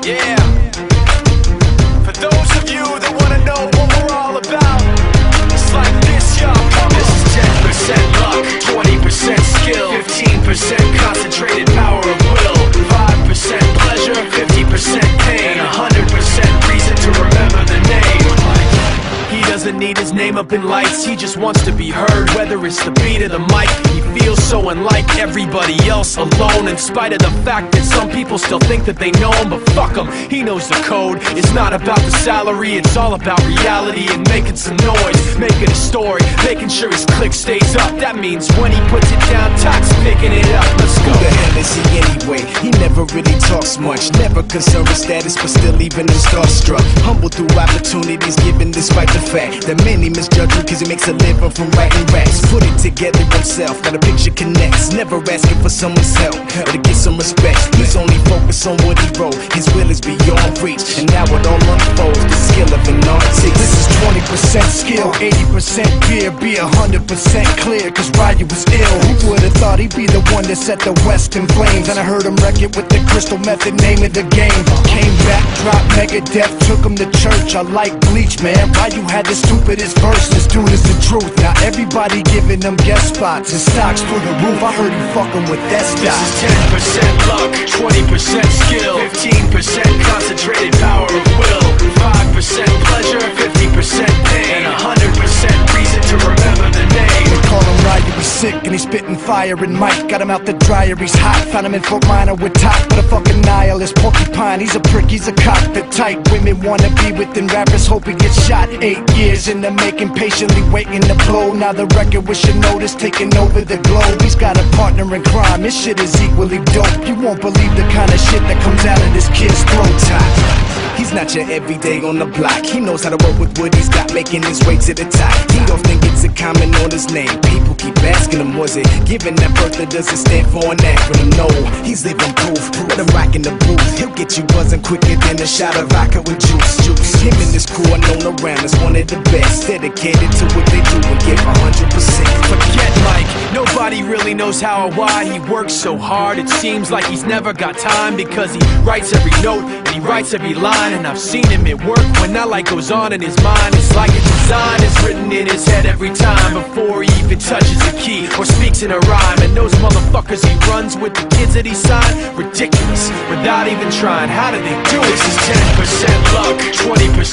Yeah. For those of you that wanna know what we're all about, it's like this, y'all. This is 10% luck, 20% skill, 15% concentrated power of will, 5% pleasure, 50% pain, 100% reason to remember the name. He doesn't need his name up in lights, he just wants to be heard, whether it's the beat or the mic. He feels so unlike everybody else, alone, in spite of the fact that some people still think that they know him. But fuck him, he knows the code. It's not about the salary, it's all about reality and making some noise, making a story, making sure his click stays up. That means when he puts it down, Tox picking it up. Let's go. Who the hell is he anyway? He never really talks much, never concerned with status, but still even him starstruck. Humble through opportunities given despite the fact that many misjudge him cause he makes a living from writing raps. Put it together himself, now the picture connects, never asking for someone's help or to get some respect. He's only focused on what he wrote, his will is beyond reach, and now it all unfolds, the skill of an artist. This is 20% skill, 80% fear, be 100% clear, cause Ryu was ill. Who would've thought he'd be the one that set the West in flames? And I heard him wreck it with the crystal method, name of the game. Came back, dropped Megadeth, took him to church. I like Bleach, man. Ryu had the stupidest verse, this dude is the truth. Now everybody giving them guest spots, his stocks through the roof. I heard he fucking with that stock. This is 10% luck, 20% skill, 15% concentrated power of will, 5% pleasure, 50% pain, and 100% reason to remember the name. They call him Ryu, he's sick and he's spitting fire. And Mike got him out the dryer, he's hot. Found him in Fort Minor with top, but a fucking nihilist porcupine. He's a prick, he's a cockpit type. Women wanna be with him, rappers hope he gets shot. 8 years in the making, patiently waiting to blow. Now the record with your notice taking over the globe. He's got a partner in crime, his shit is equally dope. You won't believe the kind of shit that comes out of this kid's throat. He's not your everyday on the block. He knows how to work with what he's got, making his way to the top. He don't think it's a comment on his name. People keep asking him, was it given that birth that doesn't stand for an acronym? No, he's living proof. Let him rock in the booth. He'll get you buzzing quicker than a shot of vodka with juice. Him and his crew are known around as one of the best, dedicated to what they do and give 100%. Forget Mike, nobody really knows how or why he works so hard. It seems like he's never got time, because he writes every note and he writes every line. And I've seen him at work when that light goes on in his mind. It's like a design is written in his head every time, before he even touches a key or speaks in a rhyme. And those motherfuckers he runs with, the kids that he signed, ridiculous, without even trying. How do they do it? This is 10% luck, 20%